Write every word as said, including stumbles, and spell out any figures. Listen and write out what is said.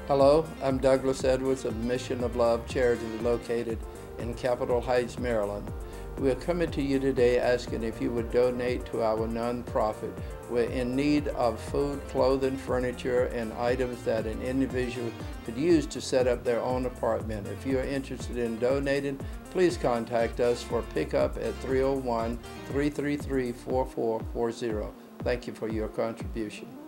Hello, I'm Douglas Edwards of Mission of Love Charity located in Capitol Heights, Maryland. We are coming to you today asking if you would donate to our nonprofit. We're in need of food, clothing, furniture, and items that an individual could use to set up their own apartment. If you are interested in donating, please contact us for pickup at three oh one, three three three, four four four zero. Thank you for your contribution.